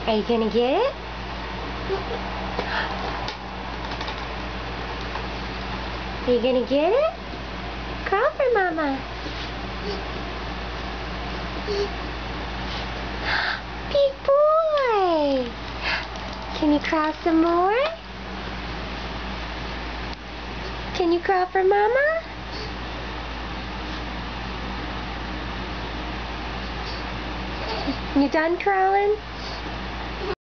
Are you gonna get it? Are you gonna get it? Crawl for Mama. Big boy. Can you crawl some more? Can you crawl for Mama? You done crawling?